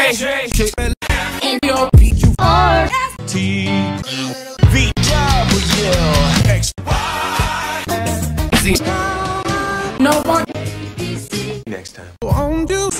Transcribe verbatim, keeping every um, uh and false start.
In your P Q R T V W X Y Z. No one. Next time.